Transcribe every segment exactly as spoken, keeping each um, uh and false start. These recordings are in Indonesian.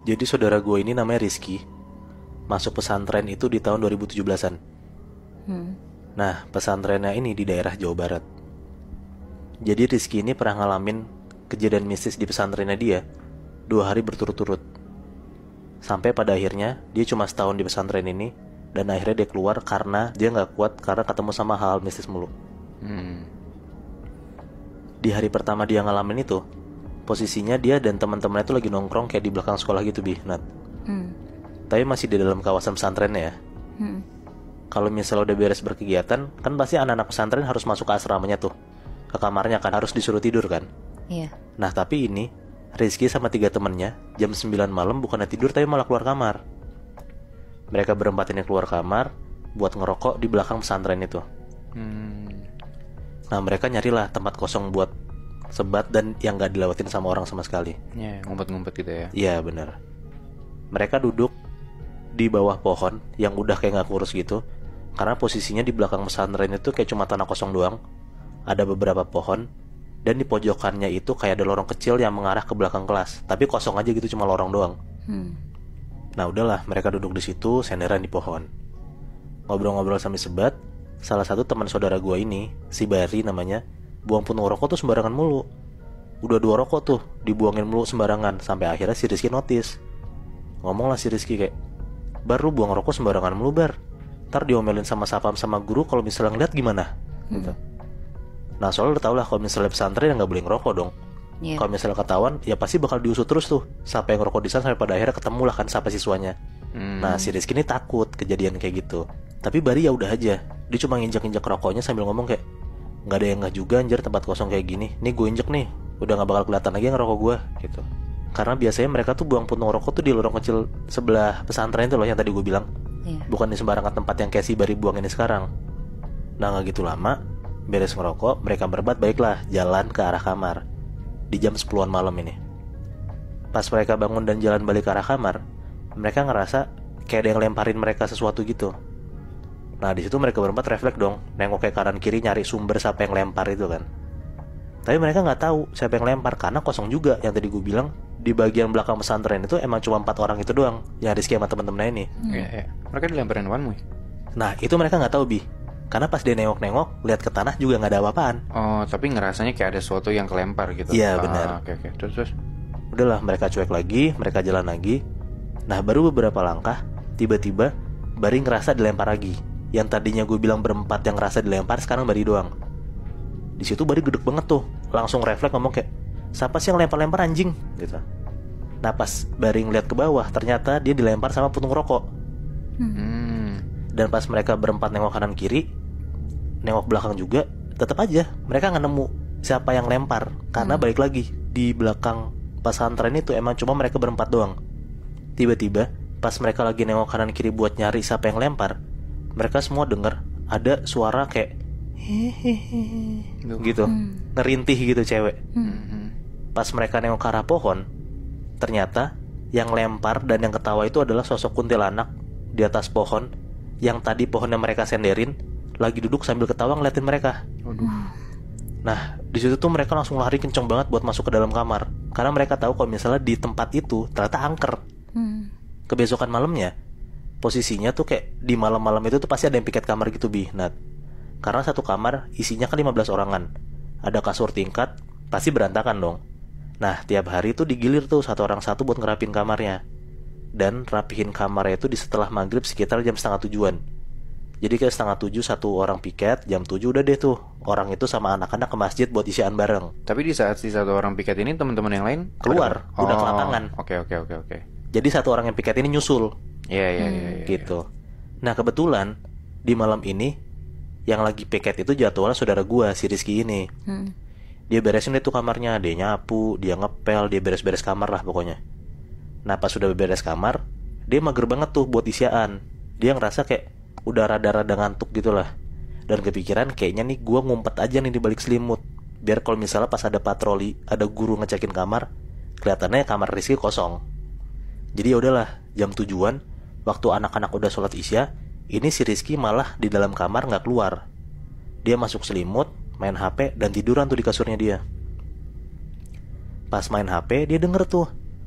Jadi saudara gue ini namanya Rizky. Masuk pesantren itu di tahun dua ribu tujuh belasan-an. Hmm. Nah, pesantrennya ini di daerah Jawa Barat. Jadi Rizky ini pernah ngalamin kejadian mistis di pesantrennya dia dua hari berturut-turut. Sampai pada akhirnya dia cuma setahun di pesantren ini, dan akhirnya dia keluar karena dia gak kuat karena ketemu sama hal-hal mistis mulu. Hmm. Di hari pertama dia ngalamin itu, posisinya dia dan teman-temannya itu lagi nongkrong kayak di belakang sekolah gitu, Bi, Nat. Hmm. Tapi masih di dalam kawasan pesantrennya ya. Hmm. Kalau misalnya udah beres berkegiatan, kan pasti anak-anak pesantren harus masuk ke asramanya tuh, ke kamarnya kan, harus disuruh tidur kan. Iya. Nah tapi ini Rizky sama tiga temennya jam sembilan malam bukannya tidur tapi malah keluar kamar. Mereka berempat ini keluar kamar buat ngerokok di belakang pesantren itu. Hmm. Nah mereka nyarilah tempat kosong buat sebat dan yang gak dilewatin sama orang sama sekali. Ya, ngumpet-ngumpet gitu ya. Iya bener. Mereka duduk di bawah pohon yang udah kayak gak kurus gitu, karena posisinya di belakang pesantren itu kayak cuma tanah kosong doang. Ada beberapa pohon, dan di pojokannya itu kayak ada lorong kecil yang mengarah ke belakang kelas, tapi kosong aja gitu, cuma lorong doang. Hmm. Nah udahlah, mereka duduk di situ senderan di pohon, ngobrol-ngobrol sambil sebat. Salah satu teman saudara gua ini, si Bari namanya, buang puntung rokok tuh sembarangan mulu. Udah dua rokok tuh dibuangin mulu sembarangan, sampai akhirnya si Rizky notice. Ngomong lah si Rizky kayak, "Bar, lu buang rokok sembarangan mulu, Bar. Ntar diomelin sama sapam sama guru kalau misalnya ngeliat gimana?" Gitu. Nah soalnya udah tau lah kalau misalnya pesantren ya gak boleh ngerokok dong. Iya. Kalau misalnya ketahuan ya pasti bakal diusut terus tuh siapa yang ngerokok di sana, sampai pada akhirnya ketemu lah kan siapa siswanya. Hmm. Nah si Rizky ini takut kejadian kayak gitu, tapi Bari ya udah aja, dia cuma nginjak-injak rokoknya sambil ngomong kayak, "Gak ada yang nggak juga anjir, tempat kosong kayak gini. Nih gue injek nih, udah gak bakal kelihatan lagi ngerokok gue," gitu. Karena biasanya mereka tuh buang puntung rokok tuh di lorong kecil sebelah pesantren itu loh yang tadi gue bilang. Iya. Bukan di sembarangan tempat yang kayak si Bari buang ini sekarang. Nah gak gitu lama, beres ngerokok, mereka berempat baiklah jalan ke arah kamar. Di jam sepuluhan malam ini. Pas mereka bangun dan jalan balik ke arah kamar, mereka ngerasa kayak ada yang lemparin mereka sesuatu gitu. Nah di situ mereka berempat refleks dong, nengok ke kanan kiri nyari sumber siapa yang lempar itu kan. Tapi mereka nggak tahu siapa yang lempar karena kosong juga. Yang tadi gue bilang di bagian belakang pesantren itu emang cuma empat orang itu doang, yang Rizky sama temen-temennya ini. Iya, iya. Mereka dilemparin apaan, Muy? Nah itu mereka nggak tahu, Bi, karena pas dia nengok-nengok lihat ke tanah juga nggak ada apa-apaan. Oh, tapi ngerasanya kayak ada sesuatu yang kelempar gitu. Iya, Ah, benar. Oke, oke. Terus, terus. Udahlah mereka cuek lagi, mereka jalan lagi. Nah baru beberapa langkah, tiba-tiba Bari ngerasa dilempar lagi. Yang tadinya gue bilang berempat yang ngerasa dilempar, sekarang Bari doang. Di situ Bari gedek banget tuh, langsung refleks ngomong kayak, "Siapa sih yang lempar-lempar anjing?" gitu. Nah pas Bari ngeliat ke bawah, ternyata dia dilempar sama puntung rokok. Hmm. Dan pas mereka berempat nengok kanan kiri, nengok belakang juga, tetap aja mereka nggak nemu siapa yang lempar. Karena balik lagi di belakang pesantren itu emang cuma mereka berempat doang. Tiba-tiba pas mereka lagi nengok kanan kiri buat nyari siapa yang lempar, mereka semua denger ada suara kayak Duh. gitu, ngerintih gitu cewek. Hmm. Pas mereka nengok ke arah pohon, ternyata yang lempar dan yang ketawa itu adalah sosok kuntilanak di atas pohon, yang tadi pohon yang mereka senderin lagi duduk sambil ketawa ngeliatin mereka. Waduh. Nah di situ tuh mereka langsung lari kenceng banget buat masuk ke dalam kamar, karena mereka tahu kalau misalnya di tempat itu ternyata angker. Hmm. Kebesokan malamnya, posisinya tuh kayak di malam-malam itu tuh pasti ada yang piket kamar gitu, Bi, Nat. Karena satu kamar isinya kan lima belas orangan, ada kasur tingkat, pasti berantakan dong. Nah tiap hari tuh digilir tuh satu orang satu buat ngerapin kamarnya. Dan rapihin kamarnya itu di setelah maghrib sekitar jam setengah tujuan. Jadi kayak setengah tujuh satu orang piket, jam tujuh udah deh tuh orang itu sama anak-anak ke masjid buat isian bareng. Tapi di saat si satu orang piket ini teman-teman yang lain Keluar, pada- udah ke Oh, lapangan. Oke, oke, oke, oke. Jadi satu orang yang piket ini nyusul. Iya, iya, iya, iya. Gitu. Nah kebetulan di malam ini yang lagi piket itu jadwalnya saudara gua, si Rizky ini. Hmm. Dia beresin deh tuh kamarnya, dia nyapu, dia ngepel, dia beres-beres kamar lah pokoknya. Nah pas sudah beres kamar, dia mager banget tuh buat isian. Dia ngerasa kayak udah rada-rada ngantuk gitu lah. Dan kepikiran kayaknya nih gua ngumpet aja nih di balik selimut, biar kalau misalnya pas ada patroli, ada guru ngecekin kamar, kelihatannya kamar Rizky kosong. Jadi ya udahlah, jam tujuan, waktu anak-anak udah sholat isya, ini si Rizky malah di dalam kamar nggak keluar. Dia masuk selimut, main H P, dan tiduran tuh di kasurnya dia. Pas main H P, dia denger tuh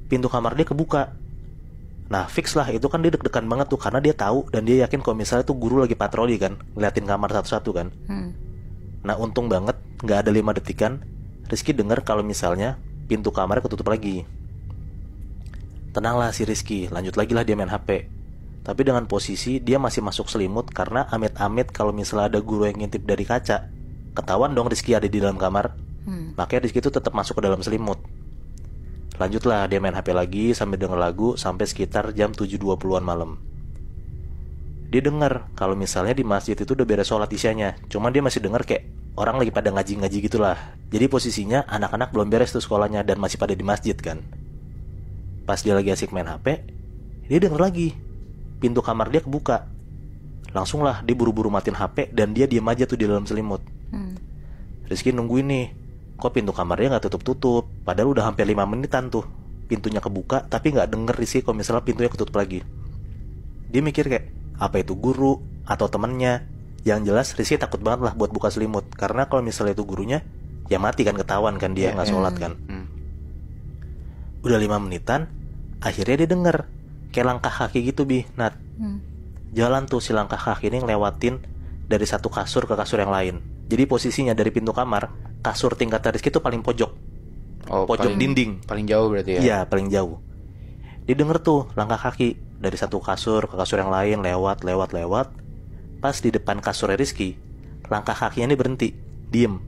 pintu kamar dia kebuka. Nah fix lah, itu kan dia deg-degan banget tuh, karena dia tahu dan dia yakin kalau misalnya tuh guru lagi patroli kan, ngeliatin kamar satu-satu kan. Hmm. Nah untung banget nggak ada lima detikan Rizky dengar kalau misalnya pintu kamarnya ketutup lagi. Tenanglah si Rizky, lanjut lagi lah dia main H P. Tapi dengan posisi dia masih masuk selimut, karena amit-amit kalau misalnya ada guru yang ngintip dari kaca, ketahuan dong Rizky ada di dalam kamar. Hmm. Makanya Rizky itu tetap masuk ke dalam selimut. Lanjutlah dia main H P lagi sambil denger lagu sampai sekitar jam tujuh dua puluhan malam. Dia denger kalau misalnya di masjid itu udah beres sholat isyanya, cuman dia masih denger kayak orang lagi pada ngaji-ngaji gitulah. Jadi posisinya anak-anak belum beres tuh sekolahnya dan masih pada di masjid kan. Pas dia lagi asik main H P, dia denger lagi pintu kamar dia kebuka. Langsung lah dia buru-buru matiin H P dan dia diam aja tuh di dalam selimut. Hmm. Rizky nungguin nih, kok pintu kamarnya gak tutup-tutup. Padahal udah hampir lima menitan tuh pintunya kebuka, tapi gak denger Rizky kalau misalnya pintunya ketutup lagi. Dia mikir kayak, apa itu guru atau temennya? Yang jelas Rizky takut banget lah buat buka selimut, karena kalau misalnya itu gurunya, ya mati kan, ketahuan kan dia Iya, gak iya. sholat kan. Hmm. Udah lima menitan, akhirnya dia denger kayak langkah kaki gitu Bi, Nat. Hmm. Jalan tuh si langkah kaki ini ngelewatin dari satu kasur ke kasur yang lain. Jadi posisinya dari pintu kamar, kasur tingkat Rizky itu paling pojok, Oh, pojok paling, dinding. paling jauh berarti ya? Iya, paling jauh. Dia denger tuh langkah kaki dari satu kasur ke kasur yang lain, lewat, lewat, lewat. Pas di depan kasur Rizky, langkah kakinya ini berhenti, diem.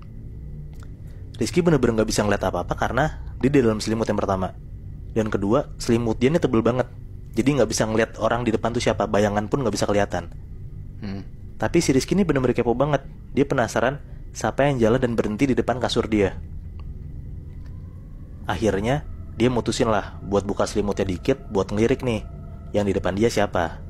Rizky bener-bener gak bisa ngeliat apa-apa karena dia di dalam selimut yang pertama. Dan kedua, selimut dia ini tebel banget. Jadi gak bisa ngeliat orang di depan tuh siapa, bayangan pun gak bisa kelihatan. Hmm. Tapi si Rizky ini bener-bener kepo banget. Dia penasaran siapa yang jalan dan berhenti di depan kasur dia. Akhirnya dia mutusin lah buat buka selimutnya dikit, buat ngelirik nih yang di depan dia siapa.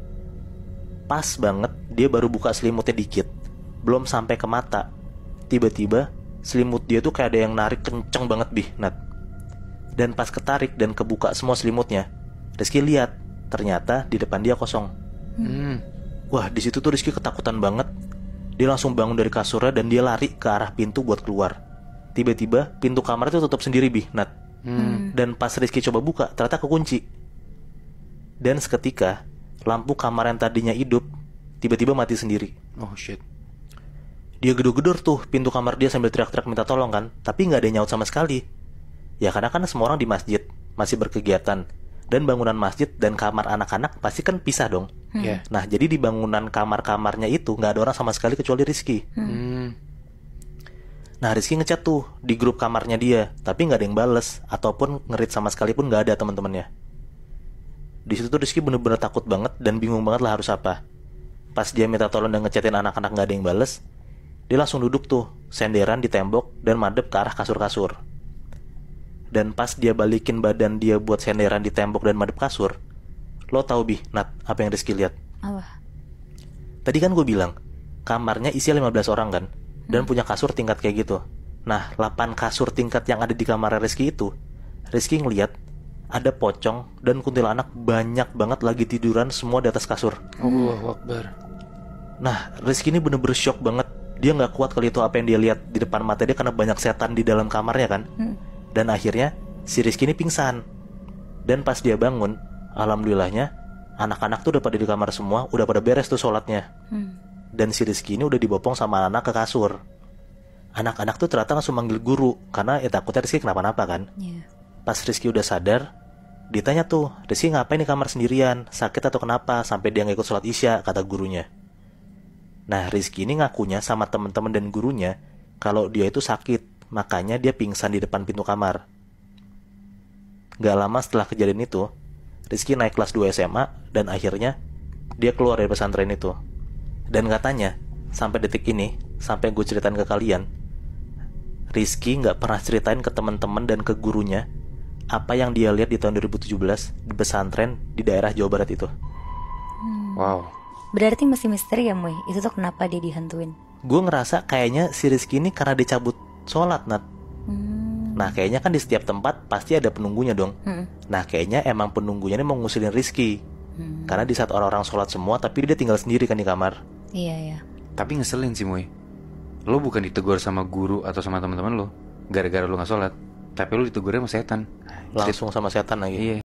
Pas banget dia baru buka selimutnya dikit, belum sampai ke mata, tiba-tiba selimut dia tuh kayak ada yang narik kenceng banget Bih, Nat. Dan pas ketarik dan kebuka semua selimutnya, Rizky lihat ternyata di depan dia kosong. Hmm. Wah, di situ tuh Rizky ketakutan banget. Dia langsung bangun dari kasurnya dan dia lari ke arah pintu buat keluar. Tiba-tiba pintu kamar itu tutup sendiri Bih, Nat. Hmm. Dan pas Rizky coba buka, ternyata kekunci. Dan seketika lampu kamar yang tadinya hidup tiba-tiba mati sendiri. Oh shit. Dia gedor-gedor tuh pintu kamar dia sambil teriak-teriak minta tolong kan, tapi nggak ada yang nyaut sama sekali. Ya karena kan semua orang di masjid masih berkegiatan, dan bangunan masjid dan kamar anak-anak pasti kan pisah dong. Iya. Nah jadi di bangunan kamar-kamarnya itu nggak ada orang sama sekali kecuali Rizky. Hmm. Nah Rizky ngechat tuh di grup kamarnya dia, tapi nggak ada yang bales ataupun ngerit sama sekali pun nggak ada teman-temannya. Di situ tuh Rizky bener-bener takut banget dan bingung banget lah harus apa. Pas dia minta tolong dan ngechatin anak-anak nggak ada yang bales, dia langsung duduk tuh senderan di tembok dan madep ke arah kasur-kasur. Dan pas dia balikin badan dia buat senderan di tembok dan madep kasur, lo tau Bih, Nat, apa yang Rizky lihat? Apa? Tadi kan gue bilang kamarnya isi lima belas orang kan, dan punya kasur tingkat kayak gitu. Nah delapan kasur tingkat yang ada di kamar Rizky itu, Rizky ngeliat ada pocong dan kuntilanak banyak banget lagi tiduran semua di atas kasur. Allahu Akbar. Nah Rizky ini bener-bener shock banget. Dia gak kuat kali itu apa yang dia lihat di depan mata dia, karena banyak setan di dalam kamarnya kan. Hmm. Dan akhirnya si Rizky ini pingsan. Dan pas dia bangun, alhamdulillahnya anak-anak tuh udah pada di kamar semua, udah pada beres tuh sholatnya. Hmm. Dan si Rizky ini udah dibopong sama anak ke kasur. Anak-anak tuh ternyata langsung manggil guru, karena ya takutnya Rizky kenapa-napa kan. Iya. Pas Rizky udah sadar, ditanya tuh, Rizky ngapain di kamar sendirian, sakit atau kenapa sampai dia gak ikut sholat isya, kata gurunya. Nah Rizky ini ngakunya sama temen-temen dan gurunya kalau dia itu sakit, makanya dia pingsan di depan pintu kamar. Gak lama setelah kejadian itu, Rizky naik kelas dua S M A dan akhirnya dia keluar dari pesantren itu. Dan katanya sampai detik ini, sampai gue ceritain ke kalian, Rizky gak pernah ceritain ke teman-teman dan ke gurunya apa yang dia lihat di tahun dua ribu tujuh belas di pesantren di daerah Jawa Barat itu. Wow. Berarti masih misteri ya Moy, itu tuh kenapa dia dihantuin? Gue ngerasa kayaknya si Rizky ini karena dicabut sholat, Nat. Hmm. Nah kayaknya kan di setiap tempat pasti ada penunggunya dong. Hmm. Nah kayaknya emang penunggunya ini mau ngusilin Rizky. Hmm. Karena di saat orang-orang sholat semua, tapi dia tinggal sendiri kan di kamar. Iya ya. Tapi ngeselin sih Moy. Lo bukan ditegur sama guru atau sama teman-teman lo gara-gara lo gak sholat. Tapi lu ditegurnya sama setan. Langsung sama setan lagi. Iya.